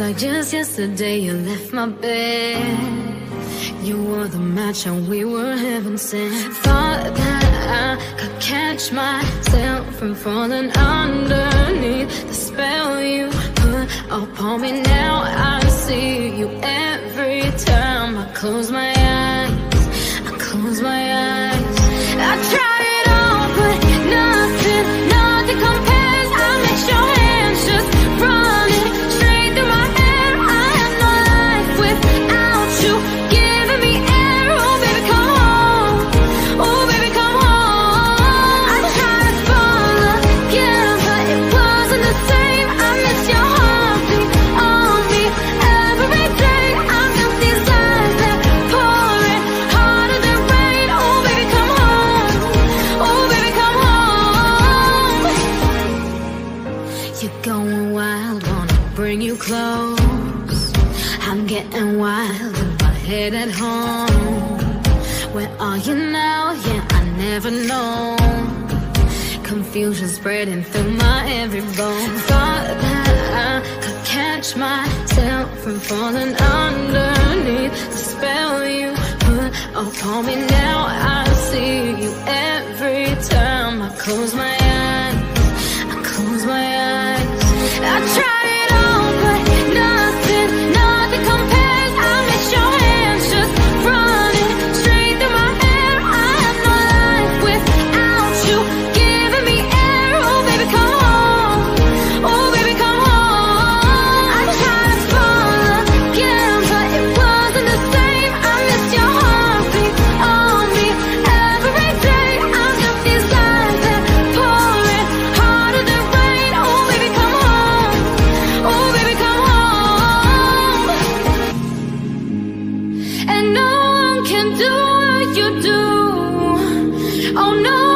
like just yesterday you left my bed. You were the match and we were heaven sent. Thought that I could catch myself from falling underneath the spell you put upon me. Now I see you every time I close my eyes. I close my eyes. I tried it all, but nothing compares. I let your hands just running straight through my hair. I have no life without you giving me air. Oh baby, come home. Oh baby, come home. I tried to fall again, but it wasn't the same. I miss your heartbeat on me every day. I miss these lies that pour it harder than rain. Oh baby, come home. Oh baby, come home. You're going wild, wanna bring you close. I'm getting wild in my head at home. Where are you now? Yeah, I never know. Confusion spreading through my every bone. Thought that I could catch myself from falling underneath the spell you put upon me. Now I see you every time I close my eyes. I close my eyes. I tried it all, but nothing compares. I miss your hands just running straight through my hair. I have no life without you giving me air. Oh baby, come home. Oh baby, come home. I tried to fall again, but it wasn't the same. I miss your heartbeat on me every day. I miss these lies that pour it harder than rain. Oh baby, come home. Oh baby, come home. And no one can do what you do. Oh no.